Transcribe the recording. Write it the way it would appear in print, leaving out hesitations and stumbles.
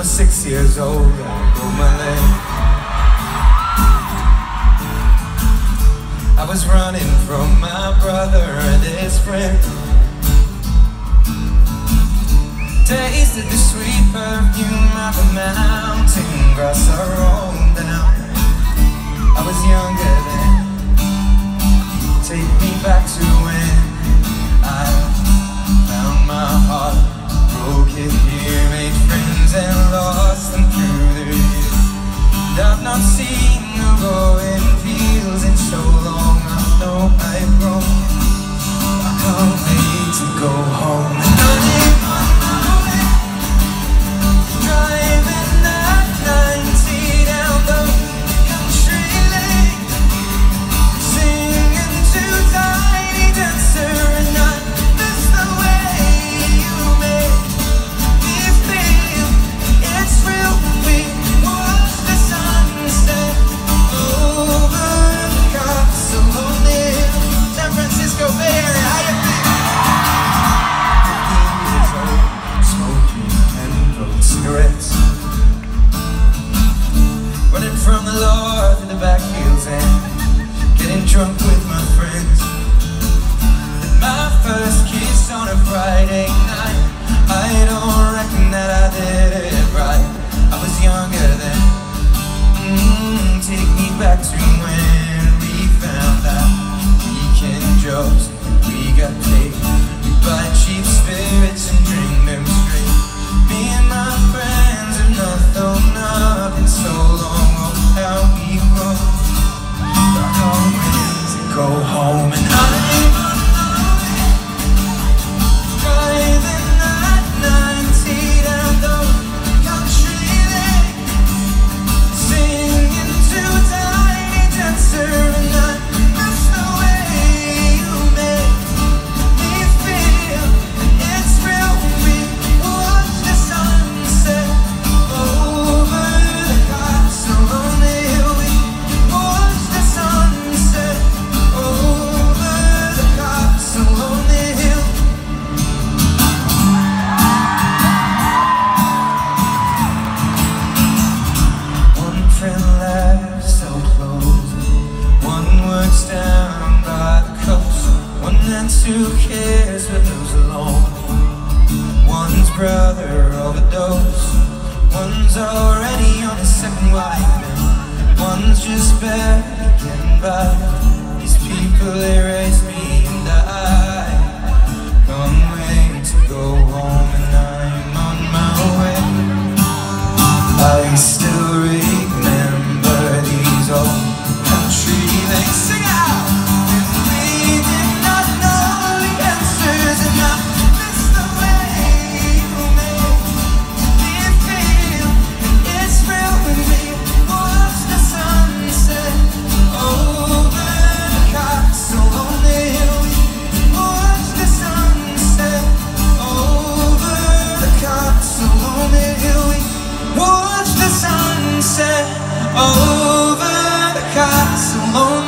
was 6 years old, I broke my leg. I was running from my brother and his friend. Tasted the sweet perfume of the mountain grass I roamed down. I was younger then. Take me back to when I found my heart, broke it here, made friends and lost them through the years. And I've not seen the growing fields in so long. I know I've grown. I can't wait to go home. And I'm on my way, driving that 90 down the country lane, singing to Tiny Dancer, and I miss the way you make me feel. It's real. We watch the sunset over the castle hill. San Francisco Bay Area, how you feel? 15 years old, smoking and rolling cigarettes, running from the Lord to the back fields and getting drunk with my friends. And my first kiss on a Friday night, I don't reckon that I did it right. I was younger then. Take me back to when we found out weekend jobs, we got paid. We buy cheap spirits and drink them straight. Me and my friends have not thrown up in so long. Oh, how we grow. I can't wait to go home. And I'm on my way, driving that 90 down the country lane, singing to Tiny Dancer, and I miss the way you make me feel. It's real. We watch the sunset over the castle on the hill. We watch the sunset over the castle on the hill. One friend laughs so close, one works down by the coast, one that's who cares but lives alone. One's brother overdosed, one's already on his second wife, and one's just barely getting by. These people, they raise me and I can't wait to go home, and I'm on my way. I still remember these old country lanes. Sing out! If we did not know the answers, and I miss the way you make me feel. It's real when we watch the sunset over the castle on the hill. We watch the sunset over the castle on the hill. We watch the sunset over the castle on